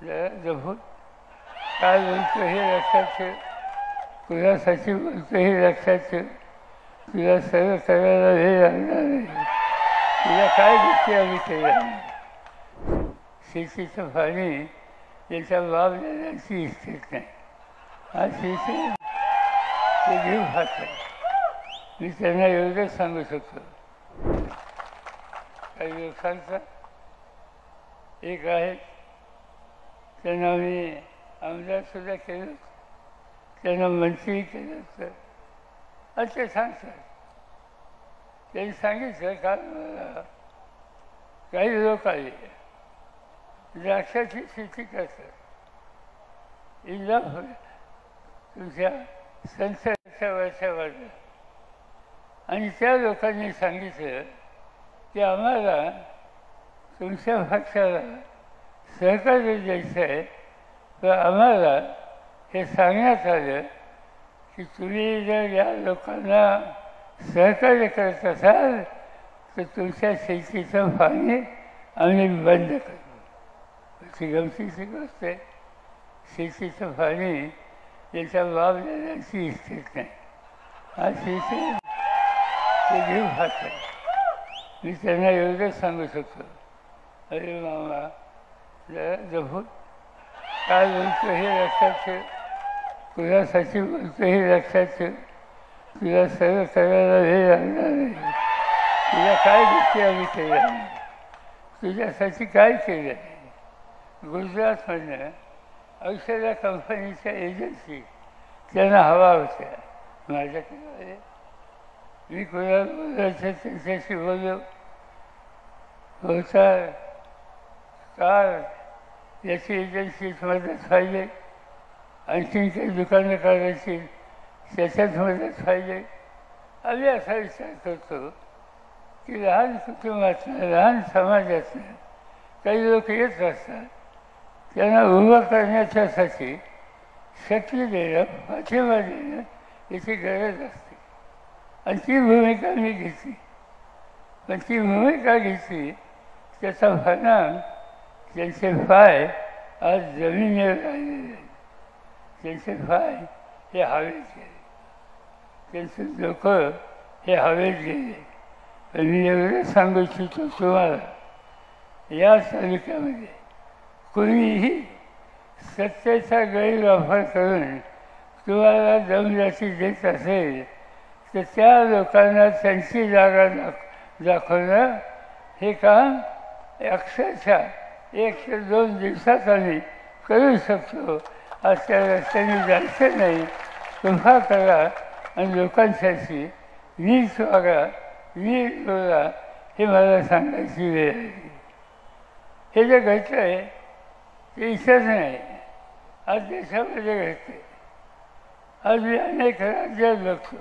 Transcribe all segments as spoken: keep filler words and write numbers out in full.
जरा जपून काय बोलतो हे लक्षात ठेव, कुणासाठी बोलतो हे लक्षात ठेव. तुला सर्व करायला वेळ लागणार नाही. तुला काय गोष्टी आम्ही केल्या नाही. शेतीचं पाणी याच्या बाप देण्याची इच्छित नाही. हा शेती ते जीव खात. मी त्यांना एवढंच सांगू शकतो. काही लोकांचा एक आहे, त्यांना मी आमदारसुद्धा केलं, त्यांना मंत्री केलं. तर अच्छा सांगतात, त्यांनी सांगितलं का मला काही लोक आले द्राक्षाची शेती करतात, इला तुमच्या संसाराच्या वर्षावर. आणि त्या लोकांनी सांगितलं की आम्हाला तुमच्या पक्षाला सहकार्य द्यायचं आहे, तर आम्हाला हे सांगण्यात आलं की तुम्ही जर या लोकांना सहकार्य करत असाल तर तुमच्या शेतीचं पाणी आम्ही बंद करू. अशी गमतीची गोष्ट आहे. शेतीचं पाणी याच्या बाप देण्याची इच्छित नाही. हा शेती ते जीव खात. मी त्यांना एवढंच सांगू शकतो, अरे मामा जरा जपून काय बोलतो हे लक्षात ठेव, कुणासाठी बोलतो हे लक्षात ठेव. तुला सर्व करायला वेळ लागणार नाही. तुला काय गोष्टी आम्ही केल्या नाही. तुझ्यासाठी काय केलं नाही. गुजरातमधनं औषधा कंपनीच्या एजन्सी त्यांना हवा होत्या माझ्याकडे. मी कोणाला बोलायचं त्यांच्याशी बोललो. होता कार याची एजन्सीत मदत पाहिजे, आणखीन काही दुकानं काढायची त्याच्यात मदत पाहिजे. आम्ही असा विचार करतो की लहान कुटुंबातनं लहान समाजातनं काही लोक येत असतात, त्यांना उभं करण्याच्यासाठी शक्ती देणं, पाठिंबा देणं याची गरज असते. आणि ती भूमिका मी घेतली. पण ती भूमिका घेतली त्याचा परिणाम त्यांचे पाय आज जमिनीवर राहिलेले आहेत. त्यांचे पाय हे हवेत गेले, त्यांचे डोकं हे हवेत गेले. पण मी एवढं सांगू इच्छितो तुम्हाला, या तालुक्यामध्ये कोणीही सत्तेचा गैरवापर करून तुम्हाला दमदाटी देत असेल तर त्या लोकांना त्यांची जागा दाख दाखवणं हे काम अक्षरशः एक ते दोन दिवसात आम्ही करू शकतो. आज त्या रस्त्याने जायचं नाही. तुम्हा करा आणि लोकांसाठी नीट वागा, नीट बोला, हे मला सांगायची वेळ आहे. हे जे घडतं आहे ते इथंच नाही, आज देशामध्ये घडते. आज मी अनेक राज्यात बघतो.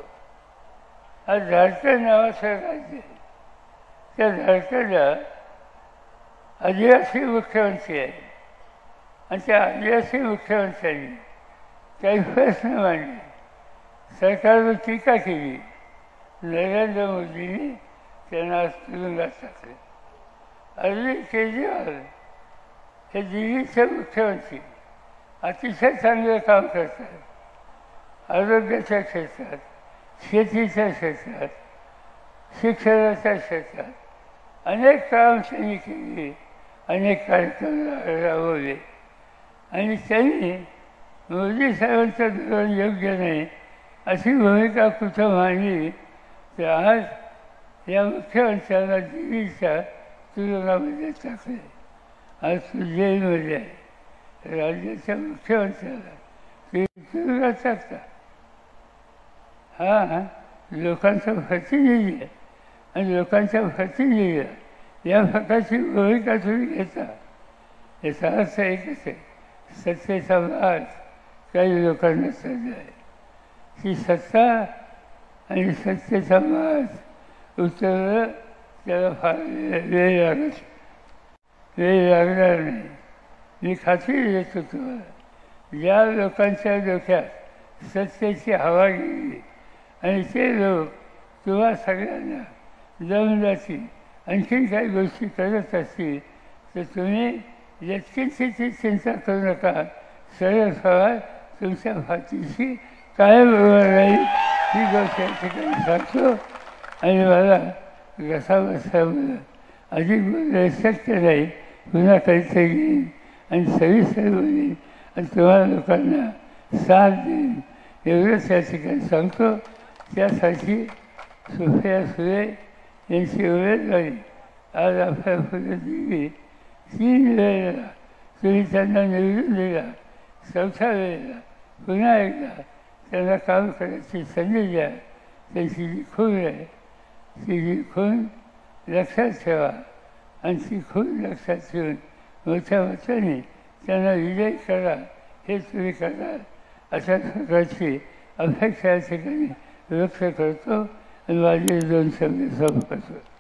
आज झारखंड नावाचं राज्य, त्या झारखंडला आदिवासी मुख्यमंत्री आहे. आणि त्या आदिवासी मुख्यमंत्र्यांनी काही प्रश्न मांडले, सरकारवर टीका केली. नरेंद्र मोदींनी त्यांना आज तुरुंगात टाकले. अरविंद केजरीवाल हे दिल्लीचे मुख्यमंत्री अतिशय चांगलं काम करतात. आरोग्याच्या क्षेत्रात, शेतीच्या क्षेत्रात, शिक्षणाच्या क्षेत्रात अनेक काम त्यांनी केली, अनेक कार्यक्रम राबवले. आणि त्यांनी मोदी साहेबांचं धोरण योग्य नाही अशी भूमिका कुठं मांडली तर आज या मुख्यमंत्र्यांना दिल्लीच्या तुरुंगामध्ये टाकले. आज तो जेलमध्ये आहे. राज्याच्या मुख्यमंत्र्याला ते तुरुंगात टाकतात. हा लोकांचा प्रतिनिधी आहे आणि लोकांच्या प्रतिनिधीला या प्रकारची भूमिका तुम्ही घेता. याचा अर्थ एकच आहे, सत्तेचा मार्ग काही लोकांना चालला आहे. ती सत्ता आणि सत्तेचा मार्ग उतरलं त्याला फार वेळ लागत वेळ लागणार नाही. मी खात्री देतो तुम्हाला, ज्या लोकांच्या डोक्यात सत्तेची हवा गेली आणि ते लोक तुम्हा सगळ्यांना दमदाटी आणखीन काही गोष्टी करत असतील तर तुम्ही याची चिंता करू नका. सरळ सवाल तुमच्या भाचीशी कायम उभं राहील ही गोष्ट या ठिकाणी सांगतो. आणि मला कसा बसा बोला अधिक बोलणं शक्य नाही. पुन्हा काहीतरी घेईन आणि सविस्तर बोलेन आणि तुम्हाला लोकांना साथ देईन एवढंच या ठिकाणी सांगतो. त्यासाठी सुफिया सुळे यांची उमेदवारी आज आपल्या पुढे दिली. तीन वेळेला तुम्ही त्यांना निवडून दिला. चौथ्या वेळेला पुन्हा एकदा त्यांना काम करायची संधी द्या. त्यांची जी खून आहे ती जी खून लक्षात ठेवा आणि ती खून लक्षात ठेवून मोठ्या मताने त्यांना विजय करा. हे तुम्ही करा अशा प्रकारची अपेक्षा या ठिकाणी व्यक्त करतो आणि माझे दोन शब्द संपवतो.